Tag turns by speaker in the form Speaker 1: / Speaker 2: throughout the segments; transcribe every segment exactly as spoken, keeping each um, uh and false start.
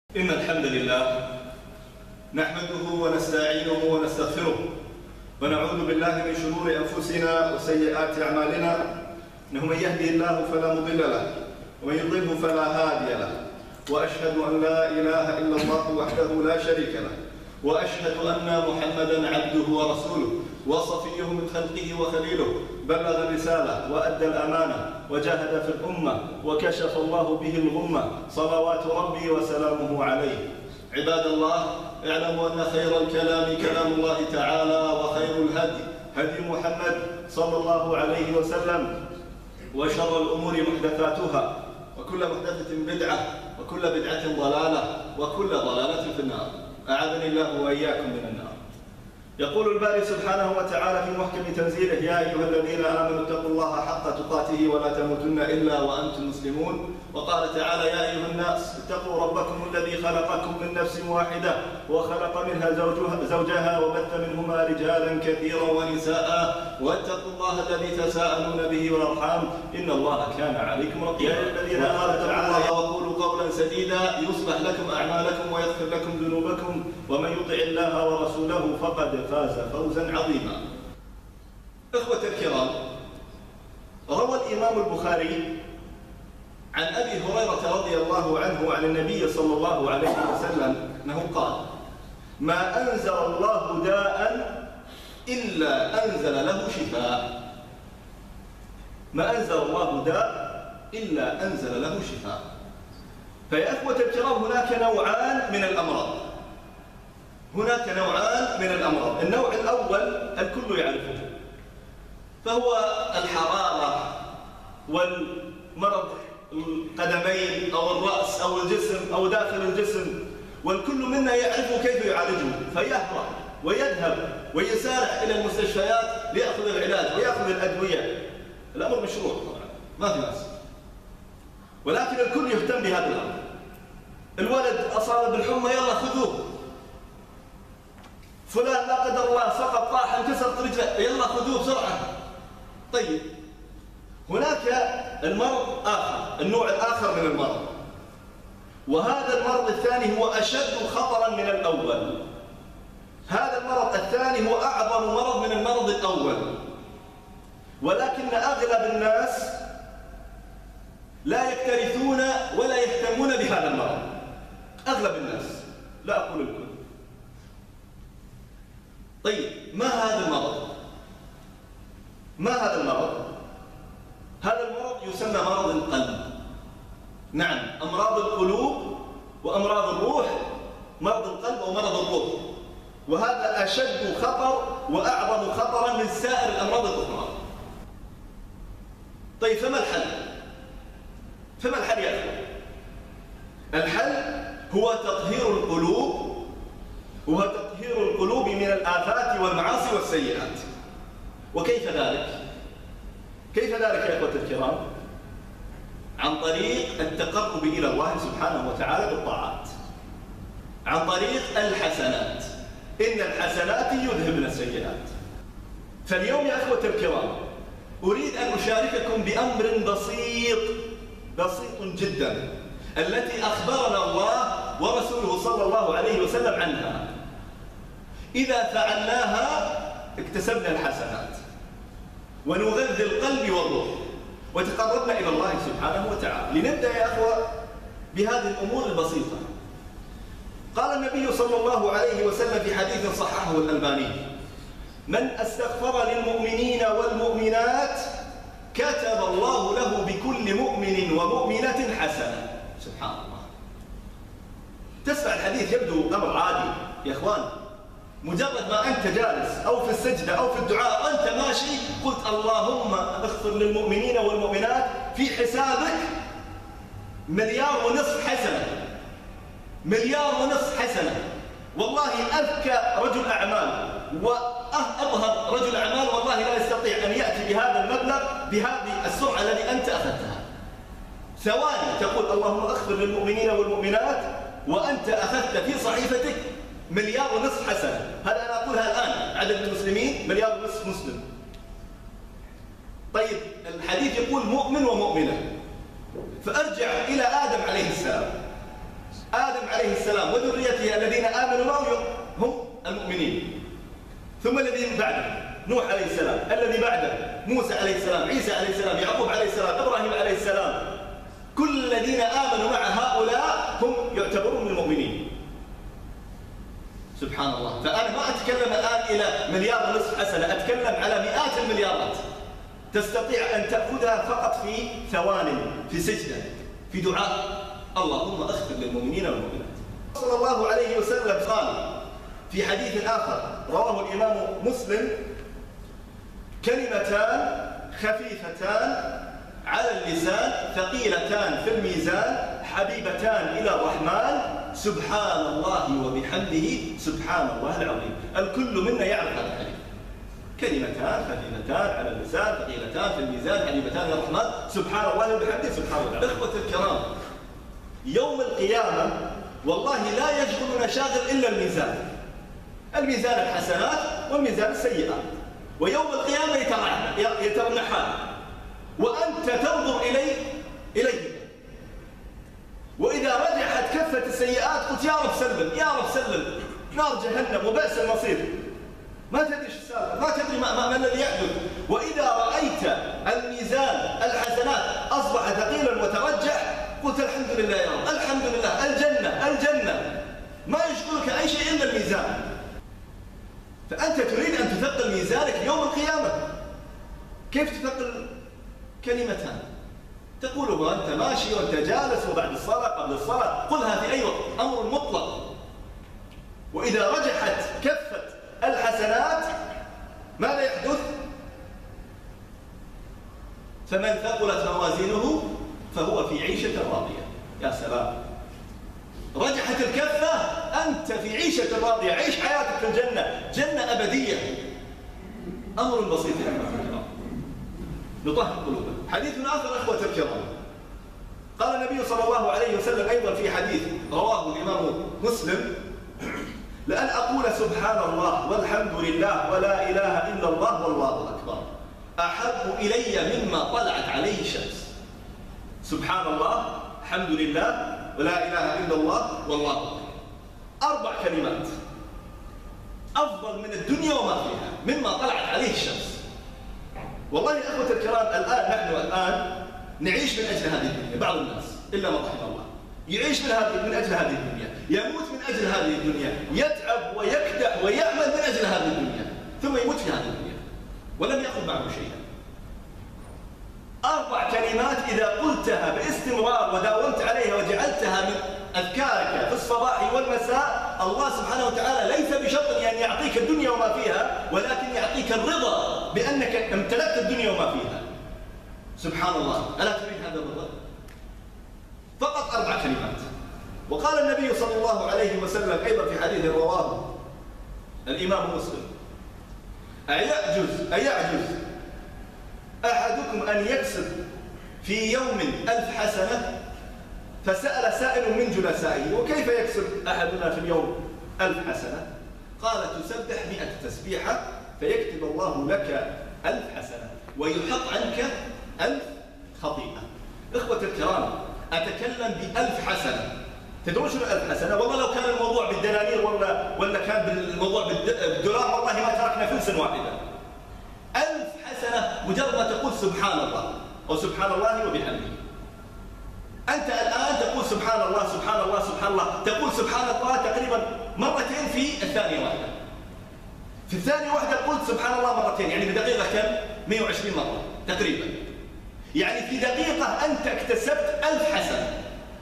Speaker 1: إن الحمد لله نحمده ونستعينه ونستغفره ونعوذ بالله من شرور أنفسنا وسيئات أعمالنا، إنه من يهدي الله فلا مضل له ومن يضلله فلا هادي له، وأشهد أن لا إله إلا الله وحده لا شريك له، وأشهد أن محمدًا عبده ورسوله وصفيه من خلقه وخليله، بلغ الرسالة وأدى الأمانة وجاهد في الأمة وكشف الله به الغمة، صلوات ربي وسلامه عليه. عباد الله، اعلموا أن خير الكلام كلام الله تعالى، وخير الهدي هدي محمد صلى الله عليه وسلم، وشر الأمور محدثاتها، وكل محدثة بدعة، وكل بدعة ضلالة، وكل ضلالة في النار. أعاذني الله وإياكم من النار. يقول الباري سبحانه وتعالى في محكم تنزيله: يا أيها الذين آمنوا اتقوا الله حق تقاته ولا تموتن إلا وأنتم مسلمون. وقال تعالى: يا أيها الناس اتقوا ربكم الذي خلقكم من نفس واحدة وخلق منها زوجها وبث منهما رجالا كثيرا ونساء واتقوا الله الذي تساءلون به والأرحام إن الله كان عليكم رقيبا. يا الذين آمنوا تعالى وقولوا قولا سديدا يصلح لكم أعمالكم ويغفر لكم ذنوبكم ومن يطع الله ورسوله فقد فاز فوزا عظيما. إخوة الكرام، روى الإمام البخاري عن أبي هريرة رضي الله عنه عن النبي صلى الله عليه وسلم أنه قال: ما أنزل الله داء إلا أنزل له شفاء. ما أنزل الله داء إلا أنزل له شفاء. فيا أخوة الكرام، هناك نوعان من الأمراض. هناك نوعان من الأمراض. النوع الأول الكل يعرفه، فهو الحرارة والمرض القدمين أو الرأس أو الجسم أو داخل الجسم، والكل منا يعرف كيف يعالجه، فيهرب ويذهب ويسارع إلى المستشفيات ليأخذ العلاج ويأخذ الأدوية. الأمر مشروع طبعا، ما في ناس، ولكن الكل يهتم بهذا الأمر. الولد أصاب بالحمى، يلا خذوه. فلان لا قدر الله سقط، طاح، انكسرت رجله، يلا خذوه بسرعة. طيب، هناك المرض آخر، النوع الآخر من المرض، وهذا المرض الثاني هو أشد خطرا من الأول. هذا المرض الثاني هو أعظم مرض من المرض الأول، ولكن أغلب الناس لا يكترثون ولا يهتمون بهذا المرض. أغلب الناس، لا أقول الكل. طيب، ما هذا المرض؟ ما هذا المرض؟ هذا المرض يسمى مرض القلب. نعم، أمراض القلوب وأمراض الروح، مرض القلب ومرض الروح، وهذا أشد خطر وأعظم خطرا من سائر الأمراض الأخرى. طيب، فما الحل؟ فما الحل يا أخوان؟ الحل هو تطهير القلوب، وهو تطهير القلوب من الآفات والمعاصي والسيئات. وكيف ذلك؟ كيف ذلك يا إخوة الكرام؟ عن طريق التقرب إلى الله سبحانه وتعالى بالطاعات، عن طريق الحسنات. إن الحسنات يذهبن السيئات. فاليوم يا إخوة الكرام، أريد أن أشارككم بأمر بسيط بسيط جدا، التي أخبرنا الله ورسوله صلى الله عليه وسلم عنها. إذا فعلناها اكتسبنا الحسنات، ونغذي القلب والروح، وتقربنا إلى الله سبحانه وتعالى. لنبدأ يا أخوة بهذه الأمور البسيطة. قال النبي صلى الله عليه وسلم في حديث صححه الألباني: من استغفر للمؤمنين والمؤمنات كتب الله له بكل مؤمن ومؤمنة حسنة. سبحان الله. تسمع الحديث يبدو أمر عادي يا إخوان، مجرد ما أنت جالس أو في السجدة أو في الدعاء وأنت ماشي قلت اللهم اغفر للمؤمنين والمؤمنات، في حسابك مليار ونصف حسنة. مليار ونصف حسنة. والله أذكى رجل أعمال وأظهر رجل أعمال والله لا يستطيع أن يأتي بهذا المبلغ بهذه السرعة التي أنت أخذتها. ثواني تقول اللهم اغفر للمؤمنين والمؤمنات، وأنت أخذت في صحيفتك مليار ونصف حسنة. هذا أنا أقولها الآن، عدد المسلمين مليار ونصف مسلم. طيب، الحديث يقول مؤمن ومؤمنة، فأرجع إلى آدم عليه السلام. آدم عليه السلام وذريته الذين آمنوا معه هم المؤمنين. ثم الذين بعده نوح عليه السلام، الذي بعده موسى عليه السلام، عيسى عليه السلام، يعقوب عليه السلام، إبراهيم عليه السلام. كل الذين آمنوا مع هؤلاء هم يعتبرون من المؤمنين. سبحان الله. فأنا ما أتكلم الآن إلى مليار ونصف حسنة، أتكلم على مئات المليارات تستطيع أن تأخذها فقط في ثوان، في سجدة، في دعاء. اللهم اغفر للمؤمنين والمؤمنات. صلى الله عليه وسلم قال في حديث آخر رواه الإمام مسلم: كلمتان خفيفتان على اللسان ثقيلتان في الميزان حبيبتان إلى الرحمن سبحان الله وبحمده سبحان الله العظيم. الكل منا يعرف هذا الحديث. كلمتان خفيفتان على اللسان ثقيلتان في الميزان حبيبتان إلى الرحمن سبحان الله وبحمده سبحان الله العظيم. إخوة الكرام، يوم القيامة والله لا يشغلنا شاغل إلا الميزان، الميزان الحسنات والميزان السيئات. ويوم القيامة يترنحان وأنت تنظر إليه إليه وإذا رجحت كفة السيئات قلت يا رب سلم يا رب سلم، نار جهنم وبئس المصير. ما تدري ايش السالفة، ما تدري ما, ما, ما الذي يحدث. وإذا رأيت الميزان الحسنات أصبح ثقيلا وترجح قلت الحمد لله يا رب، الحمد لله، الجنة الجنة. ما يشغلك أي شيء إلا الميزان. فأنت تريد أن تثقل ميزانك يوم القيامة. كيف تثقل؟ كلمتان تقولها وأنت ماشي وأنت جالس وبعد الصلاة قبل الصلاة، قلها في أي وقت، أمر مطلق. وإذا رجحت كفة الحسنات ماذا يحدث؟ فمن ثقلت موازينه فهو في عيشة راضية. يا سلام، رجحت الكفة أنت في عيشة راضية، عيش حياتك في الجنة، جنة أبدية. أمر بسيط يا أخوة، نطهر قلوبنا. حديث آخر أخوة الكرام، قال النبي صلى الله عليه وسلم أيضا في حديث رواه الإمام مسلم: لأن أقول سبحان الله والحمد لله ولا إله إلا الله والله أكبر أحب إلي مما طلعت عليه الشمس. سبحان الله، الحمد لله، ولا إله إلا الله والله أكبر. أربع كلمات أفضل من الدنيا وما فيها مما طلعت عليه الشمس. والله يا أخوة الكرام، الآن نحن الآن نعيش من أجل هذه الدنيا. بعض الناس إلا ما رحم الله يعيش من هذه من أجل هذه الدنيا، يموت من أجل هذه الدنيا، يتعب ويكدح ويعمل من أجل هذه الدنيا، ثم يموت في هذه الدنيا ولم يأخذ معه شيئا. أربع كلمات إذا قلتها باستمرار وداومت عليها وجعلتها من أذكارك في الصباح والمساء، الله سبحانه وتعالى ليس بشرط أن يعني يعطيك الدنيا وما فيها، ولكن يعطيك الرضا بأنك امتلكت الدنيا وما فيها. سبحان الله، ألا تريد هذا الرضا؟ فقط أربع كلمات. وقال النبي صلى الله عليه وسلم أيضا في حديث رواه الإمام مسلم: أيعجز أيعجز أحدكم أن يكسب في يوم ألف حسنة؟ فسأل سائل من جلسائه: وكيف يكسب أحدنا في اليوم ألف حسنة؟ قال: تسبح مئة تسبيحة فيكتب الله لك ألف حسنة ويحط عنك ألف خطيئة. إخوة الكرام، أتكلم بألف حسنة. تدرون شنو ألف حسنة؟ والله لو كان الموضوع بالدنانير ولا ولا كان بالموضوع بالدولار والله ما تركنا فلسا واحدة. ألف حسنة مجرد ما تقول سبحان الله أو سبحان الله وبحمده. أنت الآن تقول سبحان الله سبحان الله سبحان الله، تقول سبحان الله تقريبا مرتين في الثانية واحدة. في الثانية واحدة قلت سبحان الله مرتين، يعني بدقيقة كم؟ مئة وعشرين مرة تقريبا. يعني في دقيقة أنت اكتسبت ألف حسنة.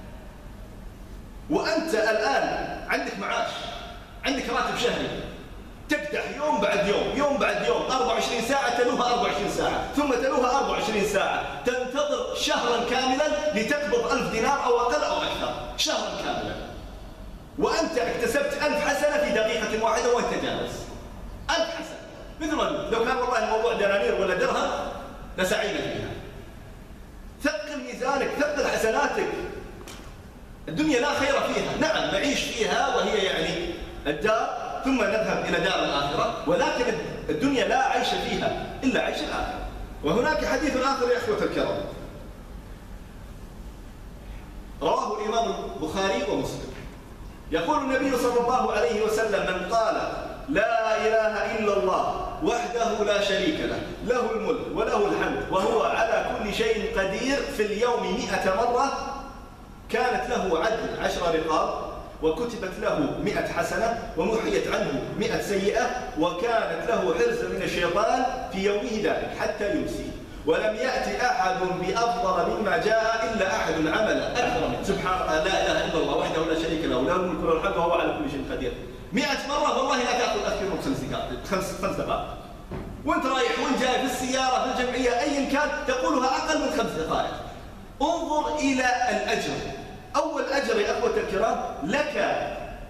Speaker 1: وأنت الآن عندك معاش، عندك راتب شهري، تكدح يوم بعد يوم يوم بعد يوم أربع وعشرين ساعة تلوها أربع وعشرين ساعة ثم تلوها أربع وعشرين ساعة، تنتظر شهرا كاملا لتقبض ألف دينار أو أقل أو أكثر، شهرا كاملا. وأنت اكتسبت ألف حسنة في دقيقة واحدة وأنت جالس. ألف حسنة مثل ما لو كان والله الموضوع دنانير ولا درهم لسعينا فيها. ثقل ميزانك، ثقل حسناتك. الدنيا لا خير فيها، نعم نعيش فيها وهي يعني الدار ثم نذهب إلى دار الآخرة، ولكن الدنيا لا عيش فيها إلا عيش الآخرة. وهناك حديث آخر يا إخوة الكرام رواه الإمام البخاري ومسلم يقول النبي صلى الله عليه وسلم: من قال لا إله إلا الله وحده لا شريك له، له الملك وله الحمد وهو على كل شيء قدير، في اليوم مئة مرة، كانت له عدل عشر رقاب، وكتبت له مئة حسنة، ومحيت عنه مئة سيئة، وكانت له حرز من الشيطان في يومه ذلك حتى يمسي. ولم يأتي أحد بأفضل مما جاء إلا أحد عمل أكثر منه. سبحان لا إله إلا الله وحده لا شريك له، له الملك وله الحمد وهو على كل شيء قدير. مئة مرة والله لا تأخذ أكثر من خمس دقائق، خمس خمس دقائق. وأنت رايح وأنت جاي في السيارة في الجمعية أيا كان تقولها أقل من خمس دقائق. انظر إلى الأجر. أول أجر يا أخوة الكرام لك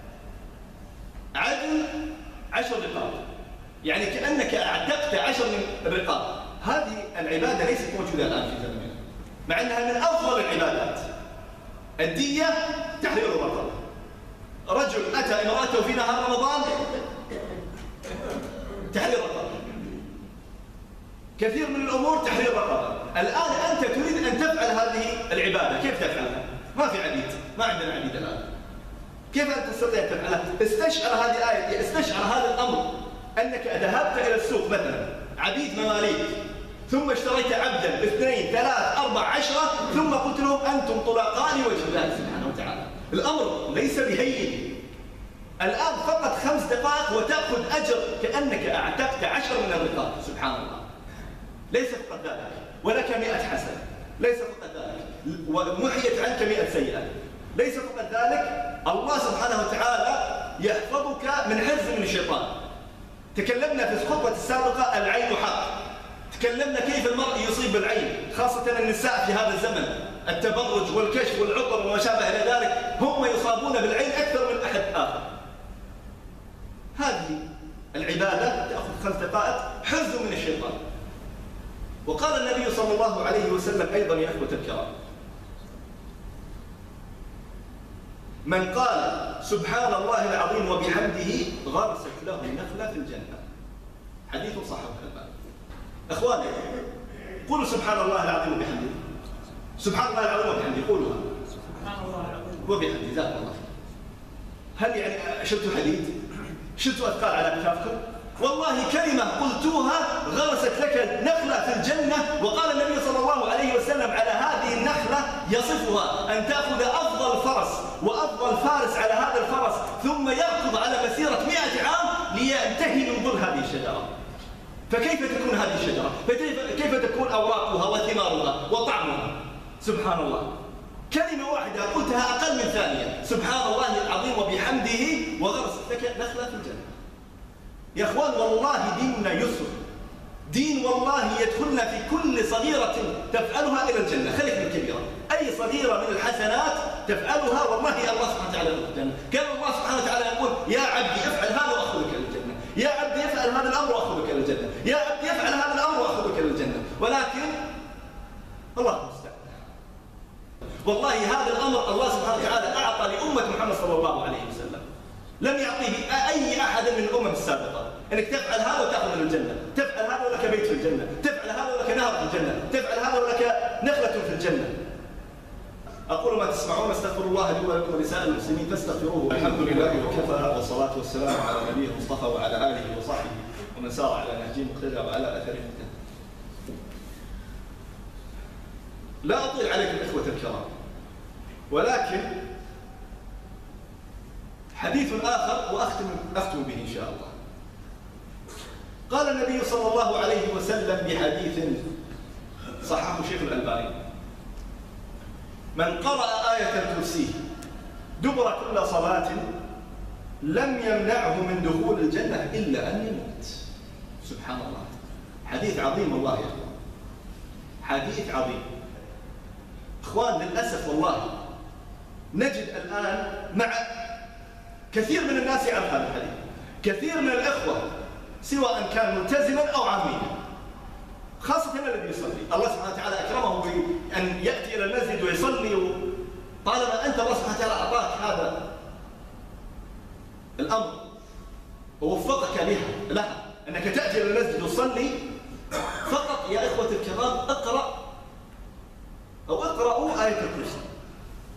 Speaker 1: عدل عشر رقاب، يعني كأنك أعتقت عشر من الرقاب. هذه العبادة ليست موجودة الآن في زماننا، مع أنها من أفضل العبادات. الدية تحرير الرقبة. رجل أتى امرأته في نهار رمضان، تحرير رقبة. كثير من الأمور تحرير رقبة. الآن أنت تريد أن تفعل هذه العبادة، كيف تفعلها؟ ما في عبيد، ما عندنا عبيد الآن. كيف أنت تستطيع أن تفعلها؟ استشعر هذه الآية، استشعر هذا الأمر، أنك ذهبت إلى السوق مثلا، عبيد مماليك، ثم اشتريت عبدا اثنين ثلاث أربع عشرة، ثم قلت لهم أنتم طلقاء لوجه الله سبحانه وتعالى. الأمر ليس بهين. الآن فقط خمس دقائق وتأخذ أجر كأنك أعتقت عشر من الرقاب. سبحان الله. ليس فقط ذلك، ولك مئة حسنة. ليس فقط ذلك، ومحيت عنك مئة سيئة. ليس فقط ذلك، الله سبحانه وتعالى يحفظك من حرز من الشيطان. تكلمنا في الخطبة السابقة العين حق. تكلمنا كيف المرء يصيب بالعين، خاصة النساء في هذا الزمن، التبرج والكشف والعطر وما شابه إلى ذلك، هم يصابون بالعين أكثر من أحد آخر. هذه العبادة تأخذ خمس دقائق، حرز من الشيطان. وقال النبي صلى الله عليه وسلم أيضا يا أخوة الكرام: من قال سبحان الله العظيم وبحمده غرست له نخلة في الجنة. حديث صحيح الألباني. أخواني، قولوا سبحان الله العظيم وبحمده. سبحان الله العظيم وبحمده، قولوها. سبحان الله العظيم وبحمده. جزاكم الله. هل يعني شلتوا حديد؟ شلتوا أثقال على أكتافكم؟ والله كلمة قلتوها غرست لك نخلة في الجنة. وقال النبي صلى الله عليه وسلم على هذه النخلة يصفها أن تأخذ أفضل فرس وأفضل فارس على هذا الفرس، ثم يركض على مسيرة مئة عام لينتهي من ظل هذه الشجرة. فكيف تكون هذه الشجرة؟ كيف تكون أوراقها وثمارها وطعمها؟ سبحان الله. كلمة واحدة قلتها أقل من ثانية، سبحان الله العظيم وبحمده، وغرست لك نخلة في الجنة. يا أخوان والله ديننا يسر، دين والله يدخلنا في كل صغيرة تفعلها إلى الجنة، خليك من كبيرة. أي صغيرة من الحسنات تفعلها والله الله سبحانه وتعالى يدخل الجنة. كان الله سبحانه وتعالى يقول: يا عبدي افعل هذا وأخذك إلى الجنة، يا عبدي افعل هذا الأمر وأخذك إلى الجنة، يا عبدي افعل هذا الأمر وأخذك إلى الجنة. ولكن الله المستعان. والله هذا الأمر الله سبحانه وتعالى أعطى لأمة محمد صلى الله عليه وسلم، لم يعطيه أي أحد من الأمم السابقة. أنك تفعل هذا وتأخذ من الجنة، تفعل هذا ولك بيت في الجنة، تفعل هذا ولك نهر في الجنة، تفعل هذا ولك نخلة في الجنة. أقول ما تسمعون، استغفر الله لي ولكم ولسائر المسلمين فاستغفروه. الحمد لله وكفى، والصلاة والسلام على نبيه المصطفى وعلى آله وصحبه ومن سار على نهجه مقتدى وعلى أثره مهتدى. لا أطيل عليكم إخوة الكرام، ولكن حديث آخر وأختم أختم به إن شاء الله. قال النبي صلى الله عليه وسلم بحديث صححه الشيخ الألباني: من قرأ آية الكرسي دبر كل صلاة لم يمنعه من دخول الجنة إلا أن يموت. سبحان الله. حديث عظيم والله يا أخوان، حديث عظيم. إخوان للأسف والله نجد الآن مع كثير من الناس يعرف هذا الحديث، كثير من الإخوة سواء كان ملتزما أو عاميا، خاصة الذي يصلي، الله سبحانه وتعالى أكرمه بأن يأتي إلى المسجد ويصلي، طالما أنت الله سبحانه وتعالى أعطاك هذا الأمر ووفقك لها لها أنك تأتي إلى المسجد وتصلي، فقط يا إخوة الكرام اقرأ أو اقرأوا آية الكرسي.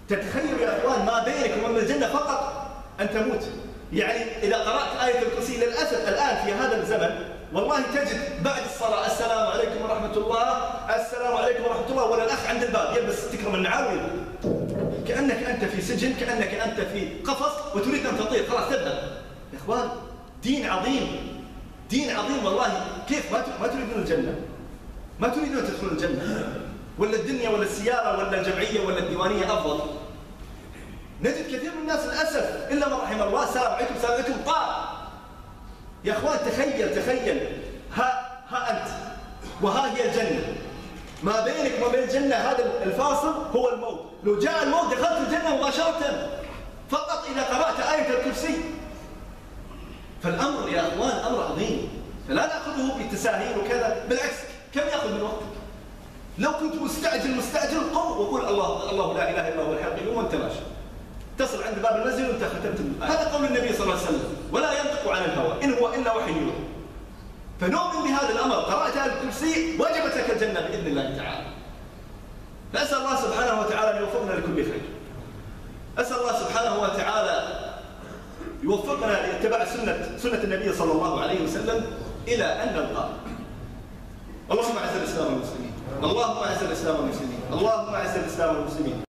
Speaker 1: تتخيل يا اخوان ما بينك وبين الجنه فقط ان تموت. يعني اذا قرات ايه الكرسي للاسف الان في هذا الزمن والله تجد بعد الصلاه السلام عليكم ورحمه الله، السلام عليكم ورحمه الله، ولا الاخ عند الباب يلبس تكرم النعال كانك انت في سجن، كانك انت في قفص وتريد ان تطير خلاص تذهب. يا اخوان دين عظيم، دين عظيم والله. كيف ما ما تريدون الجنه؟ ما تريدون تدخلون الجنه؟ ولا الدنيا ولا السياره ولا الجمعيه ولا الديوانيه افضل؟ نجد كثير من الناس للاسف الا من رحم الله السلام عليكم السلام عليكم طار. يا اخوان تخيل تخيل ها ها انت وها هي الجنه، ما بينك وما بين الجنه هذا الفاصل هو الموت. لو جاء الموت دخلت الجنه مباشره فقط اذا قرات ايه الكرسي. فالامر يا اخوان امر عظيم، فلا ناخذه بالتساهيل وكذا، بالعكس كم ياخذ من وقتك؟ لو كنت مستعجل مستعجل قم وقول الله الله لا اله الا هو الحي القيوم وانت ماشي. تصل عند باب المسجد وانت ختمت الآية. هذا قول النبي صلى الله عليه وسلم، ولا ينطق عن الهوى ان هو الا وحي يوحى. فنؤمن بهذا الامر، قرات آية الكرسي وجبت لك الجنه باذن الله تعالى. فاسال الله سبحانه وتعالى ان يوفقنا لكل خير. اسال الله سبحانه وتعالى يوفقنا لاتباع سنه سنه النبي صلى الله عليه وسلم الى ان نلقاه. اللهم اعز الاسلام والمسلمين، اللهم اعز الاسلام والمسلمين، اللهم اعز الاسلام والمسلمين.